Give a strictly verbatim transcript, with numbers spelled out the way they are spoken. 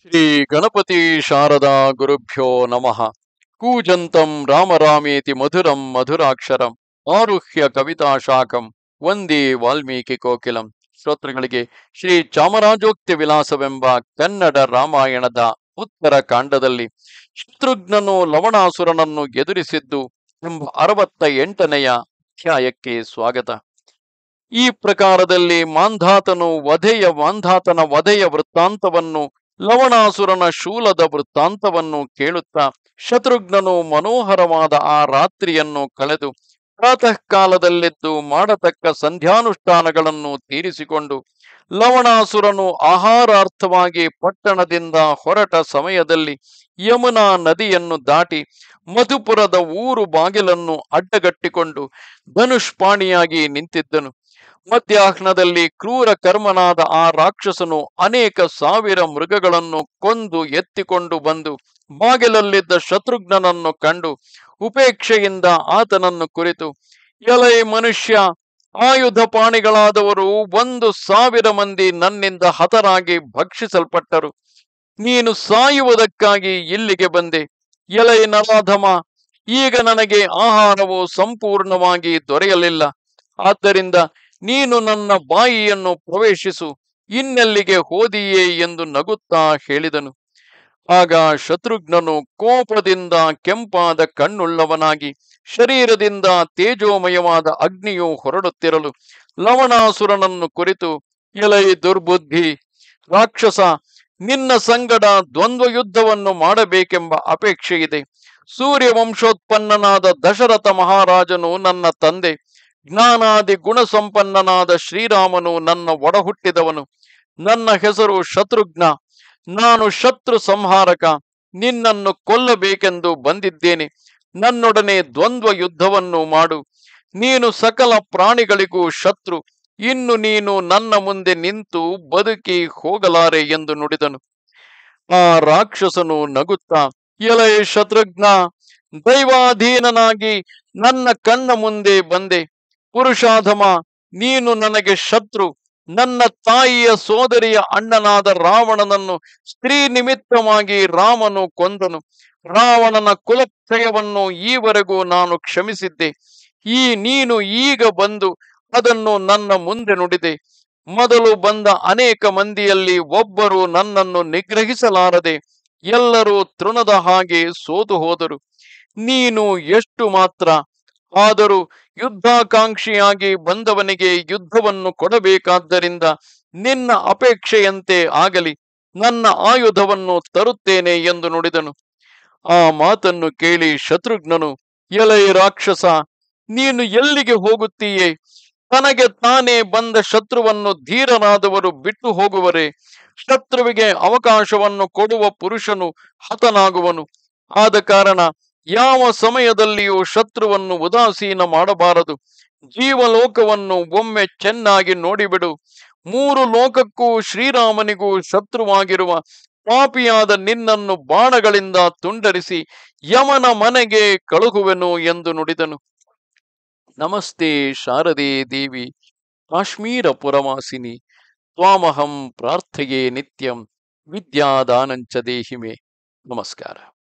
ಶ್ರೀ ಗಣಪತಿ ಶಾರದಾ ಗುರುಭ್ಯೋ ನಮಃ. ಕೂಜಂತಂ ರಾಮರಾಮೇತಿ ಮಧುರಂ ಮಧುರಾಕ್ಷರಂ ಆರುಹ್ಯ ಕವಿತಾ ಶಾಖಂ ವಂದೇ ವಾಲ್ಮೀಕಿ ಕೋಕಿಲಂ. ಶ್ರೋತೃಗಳಿಗೆ ಶ್ರೀ ಚಾಮರಾಜೋಕ್ತಿ ವಿಲಾಸವೆಂಬ ಕನ್ನಡ ರಾಮಾಯಣದ ಉತ್ತರ ಕಾಂಡದಲ್ಲಿ ಶತ್ರುಘ್ನನು ಲವಣಾಸುರನನ್ನು ಎದುರಿಸಿದ್ದು ಎಂಬ ಅರವತ್ತ ಎಂಟನೆಯ ಅಧ್ಯಾಯಕ್ಕೆ ಸ್ವಾಗತ. ಈ ಪ್ರಕಾರದಲ್ಲಿ ಮಾಂಧಾತನು ವಧೆಯ ಮಾಂಧಾತನ ವಧೆಯ ವೃತ್ತಾಂತವನ್ನು, ಲವಣಾಸುರನ ಶೂಲದ ವೃತ್ತಾಂತವನ್ನು ಕೇಳುತ್ತಾ ಶತ್ರುಘ್ನನು ಮನೋಹರವಾದ ಆ ರಾತ್ರಿಯನ್ನು ಕಳೆದು ಪ್ರಾತಃ ಕಾಲದಲ್ಲೆದ್ದು ಮಾಡತಕ್ಕ ಸಂಧ್ಯಾನುಷ್ಠಾನಗಳನ್ನು ತೀರಿಸಿಕೊಂಡು ಲವಣಾಸುರನು ಆಹಾರಾರ್ಥವಾಗಿ ಪಟ್ಟಣದಿಂದ ಹೊರಟ ಸಮಯದಲ್ಲಿ ಯಮುನಾ ನದಿಯನ್ನು ದಾಟಿ ಮಧುಪುರದ ಊರು ಬಾಗಿಲನ್ನು ಅಡ್ಡಗಟ್ಟಿಕೊಂಡು ಧನುಷ್ಪಾಣಿಯಾಗಿ ನಿಂತಿದ್ದನು. ಮಧ್ಯಾಹ್ನದಲ್ಲಿ ಕ್ರೂರ ಕರ್ಮನಾದ ಆ ರಾಕ್ಷಸನು ಅನೇಕ ಸಾವಿರ ಮೃಗಗಳನ್ನು ಕೊಂದು ಎತ್ತಿಕೊಂಡು ಬಂದು ಬಾಗಿಲಲ್ಲಿದ್ದ ಶತ್ರುಘ್ನನನ್ನು ಕಂಡು ಉಪೇಕ್ಷೆಯಿಂದ ಆತನನ್ನು ಕುರಿತು, ಎಲೈ ಮನುಷ್ಯ, ಆಯುಧ ಪಾಣಿಗಳಾದವರು ಒಂದು ಸಾವಿರ ಮಂದಿ ನನ್ನಿಂದ ಹತರಾಗಿ ಭಕ್ಷಿಸಲ್ಪಟ್ಟರು. ನೀನು ಸಾಯುವುದಕ್ಕಾಗಿ ಇಲ್ಲಿಗೆ ಬಂದೆ. ಎಲೈ ನರಾಧಮ, ಈಗ ನನಗೆ ಆಹಾರವು ಸಂಪೂರ್ಣವಾಗಿ ದೊರೆಯಲಿಲ್ಲ. ಆದ್ದರಿಂದ ನೀನು ನನ್ನ ಬಾಯಿಯನ್ನು ಪ್ರವೇಶಿಸು, ಇನ್ನೆಲ್ಲಿಗೆ ಹೋದಿಯೇ ಎಂದು ನಗುತ್ತಾ ಹೇಳಿದನು. ಆಗ ಶತ್ರುಘ್ನನು ಕೋಪದಿಂದ ಕೆಂಪಾದ ಕಣ್ಣುಳ್ಳವನಾಗಿ ಶರೀರದಿಂದ ತೇಜೋಮಯವಾದ ಅಗ್ನಿಯು ಹೊರಡುತ್ತಿರಲು ಲವಣಾಸುರನನ್ನು ಕುರಿತು, ಎಲೈ ದುರ್ಬುದ್ಧಿ ರಾಕ್ಷಸ, ನಿನ್ನ ಸಂಗಡ ದ್ವಂದ್ವ ಯುದ್ಧವನ್ನು ಮಾಡಬೇಕೆಂಬ ಅಪೇಕ್ಷೆ ಇದೆ. ಸೂರ್ಯವಂಶೋತ್ಪನ್ನನಾದ ದಶರಥ ಮಹಾರಾಜನು ನನ್ನ ತಂದೆ. ಜ್ಞಾನಾದಿ ಗುಣ ಸಂಪನ್ನನಾದ ಶ್ರೀರಾಮನು ನನ್ನ ಒಡಹುಟ್ಟಿದವನು. ನನ್ನ ಹೆಸರು ಶತ್ರುಘ್ನ. ನಾನು ಶತ್ರು ಸಂಹಾರಕ. ನಿನ್ನನ್ನು ಕೊಲ್ಲಬೇಕೆಂದು ಬಂದಿದ್ದೇನೆ. ನನ್ನೊಡನೆ ದ್ವಂದ್ವ ಯುದ್ಧವನ್ನು ಮಾಡು. ನೀನು ಸಕಲ ಪ್ರಾಣಿಗಳಿಗೂ ಶತ್ರು. ಇನ್ನು ನೀನು ನನ್ನ ಮುಂದೆ ನಿಂತು ಬದುಕಿ ಹೋಗಲಾರೆ ಎಂದು ನುಡಿದನು. ಆ ರಾಕ್ಷಸನು ನಗುತ್ತಾ, ಎಲೈ ಶತ್ರುಘ್ನ, ದೈವಾಧೀನನಾಗಿ ನನ್ನ ಕಣ್ಣ ಮುಂದೆ ಬಂದೆ. ಪುರುಷಾಧಮ, ನೀನು ನನಗೆ ಶತ್ರು. ನನ್ನ ತಾಯಿಯ ಸೋದರಿಯ ಅಣ್ಣನಾದ ರಾವಣನನ್ನು ಸ್ತ್ರೀ ನಿಮಿತ್ತವಾಗಿ ರಾಮನು ಕೊಂದನು. ರಾವಣನ ಕುಲಕ್ಷಯವನ್ನು ಈವರೆಗೂ ನಾನು ಕ್ಷಮಿಸಿದ್ದೆ. ಈ ನೀನು ಈಗ ಬಂದು ಅದನ್ನು ನನ್ನ ಮುಂದೆ ನುಡಿದೆ. ಮೊದಲು ಬಂದ ಅನೇಕ ಮಂದಿಯಲ್ಲಿ ಒಬ್ಬರು ನನ್ನನ್ನು ನಿಗ್ರಹಿಸಲಾರದೆ ಎಲ್ಲರೂ ತೃಣದ ಹಾಗೆ ಸೋತು ಹೋದರು. ನೀನು ಎಷ್ಟು ಮಾತ್ರ. ಆದರೂ ಯುದ್ಧಾಕಾಂಕ್ಷಿಯಾಗಿ ಬಂದವನಿಗೆ ಯುದ್ಧವನ್ನು ಕೊಡಬೇಕಾದ್ದರಿಂದ ನಿನ್ನ ಅಪೇಕ್ಷೆಯಂತೆ ಆಗಲಿ, ನನ್ನ ಆಯುಧವನ್ನು ತರುತ್ತೇನೆ ಎಂದು ನುಡಿದನು. ಆ ಮಾತನ್ನು ಕೇಳಿ ಶತ್ರುಘ್ನನು, ಎಲೈ ರಾಕ್ಷಸ, ನೀನು ಎಲ್ಲಿಗೆ ಹೋಗುತ್ತೀಯೇ? ತನಗೆ ತಾನೇ ಬಂದ ಶತ್ರುವನ್ನು ಧೀರನಾದವರು ಬಿಟ್ಟು ಹೋಗುವರೇ? ಶತ್ರುವಿಗೆ ಅವಕಾಶವನ್ನು ಕೊಡುವ ಪುರುಷನು ಹತನಾಗುವನು. ಆದ ಕಾರಣ ಯಾವ ಸಮಯದಲ್ಲಿಯೂ ಶತ್ರುವನ್ನು ಉದಾಸೀನ ಮಾಡಬಾರದು. ಜೀವಲೋಕವನ್ನು ಒಮ್ಮೆ ಚೆನ್ನಾಗಿ ನೋಡಿಬಿಡು. ಮೂರು ಲೋಕಕ್ಕೂ ಶ್ರೀರಾಮನಿಗೂ ಶತ್ರುವಾಗಿರುವ ಪಾಪಿಯಾದ ನಿನ್ನನ್ನು ಬಾಣಗಳಿಂದ ತುಂಡರಿಸಿ ಯಮನ ಮನೆಗೆ ಕಳುಹುವೆನು ಎಂದು ನುಡಿದನು. ನಮಸ್ತೆ ಶಾರದೆ ದೇವಿ ಕಾಶ್ಮೀರ ಪುರವಾಸಿನಿ, ತ್ವಾಮಹಂ ಪ್ರಾರ್ಥಯೇ ನಿತ್ಯಂ ವಿದ್ಯಾದಾನಂಚ ದೇಹಿಮೆ. ನಮಸ್ಕಾರ.